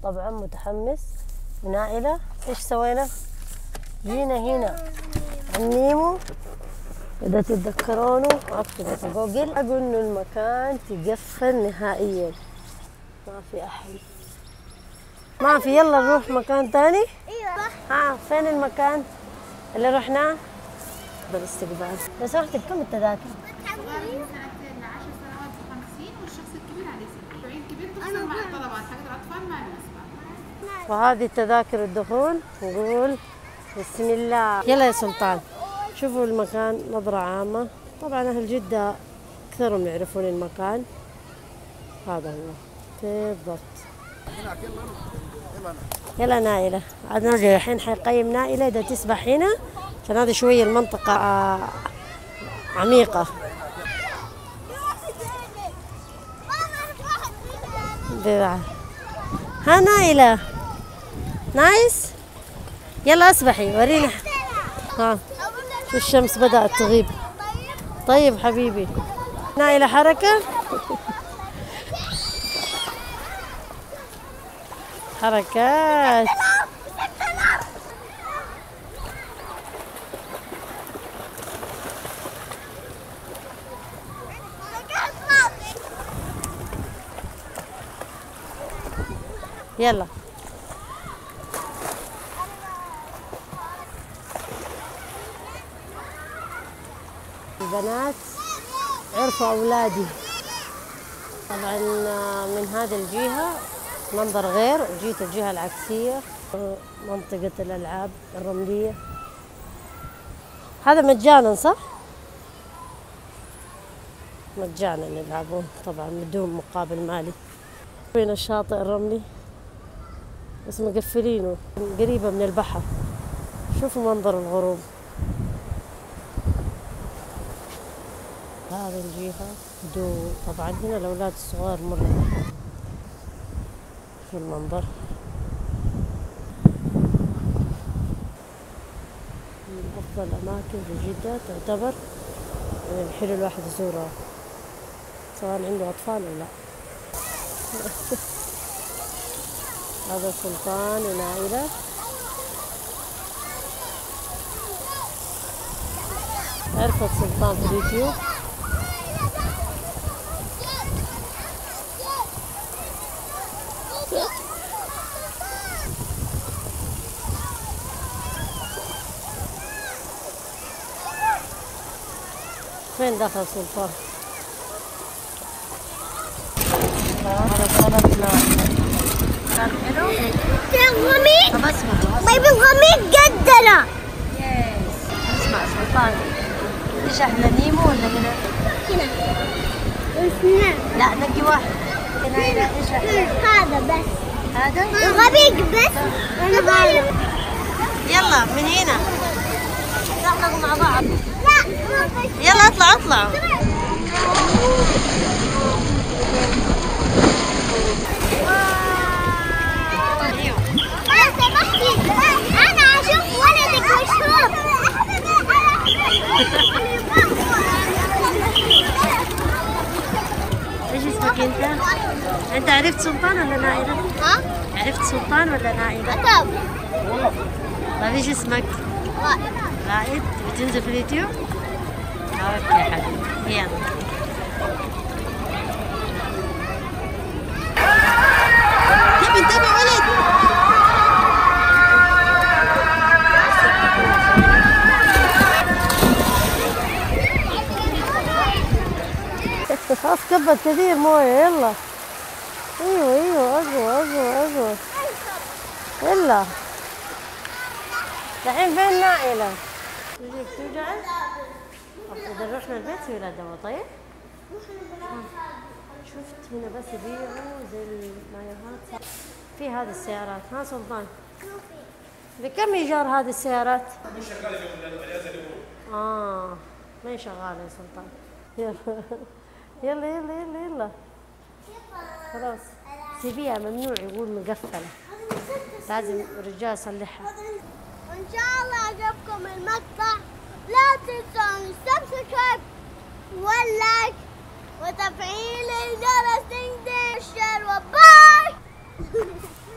طبعا متحمس. ونائلة ايش سوينا؟ جينا هنا النيمو، إذا تتذكرونه اكتبوا في جوجل، أقول إنه المكان تقفل نهائيا، ما في أحد، ما في. يلا نروح مكان تاني. ايوه فين المكان اللي رحناه؟ بالاستقبال. لو سمحت بكم التذاكر؟ صغير من سنتين ل 10 سنوات ب 50 والشخص الكبير عليه 60. بعيد كبير تفصل مع الطلبات حق الأطفال مع النسبة. وهذه تذاكر الدخول. نقول بسم الله. يلا يا سلطان، شوفوا المكان نظرة عامة. طبعا أهل جدة أكثرهم يعرفون المكان. هذا هو بالضبط. يلا نائلة، عاد نرجع الحين حيقيم نائلة إذا تسبح هنا، عشان هذه شوية المنطقة عميقة. ها نائلة، نايس. يلا اسبحي ورينا. ها شو الشمس بدأت تغيب. طيب حبيبي نائلة حركة. حركات. يلا البنات عرفوا أولادي. طبعا من هذه الجهة منظر غير، وجيت الجهة العكسية منطقة الألعاب الرملية. هذا مجانا صح؟ مجانا يلعبون طبعا بدون مقابل مالي. وين الشاطئ الرملي بس مقفلينه، قريبة من البحر. شوفوا منظر الغروب. هذه الجهة هدوء. طبعا هنا الأولاد الصغار مرة. شو المنظر. من أفضل الأماكن في جدة تعتبر، يعني الحلو الواحد يزورها سواء عنده أطفال ولا لا. هذا سلطان ونائلة. عرفت سلطان في اليوتيوب. فين دخل سلطان؟ هذا طلبنا كان حلو. الغميق طب اسمع طيب الغميق قدنا. اسمع سلطان، ايش احنا نيمو ولا هنا؟ هنا لا نقي واحد. هنا ايش احنا؟ هذا بس، هذا الغميق بس. انا غالب. يلا من هنا نحلق مع بعض. لا يلا اطلعوا. انا اشوف ولدك مشهور. ايش اسمك انت؟ انت عرفت سلطان ولا نائلة؟ ها؟ عرفت سلطان ولا نائلة؟ طب طيب ايش اسمك؟ رائد. بتنزل في اليوتيوب؟ اوكي حبيبي يلا. انتبه ولد. خلاص كبت كثير مويه. يلا ايوه اقوى. يلا الحين فين نائلة؟ رجلك توجعك؟ إذا رحنا البيت في ولادها. طيب شفت هنا بس يبيعوا زي المايوهات. في هذه السيارات. ها سلطان بكم إيجار هذه السيارات؟ مش شغاله الأجازة اليوم. ما هي شغالة يا سلطان. يلا خلاص سيبيها. ممنوع يقول مقفلة، لازم الرجال يصلحها. وإن شاء الله عجبكم المقطع لا تنسوا السبسكرايب واللايك وتفعيل الجرس. تنشر وباي.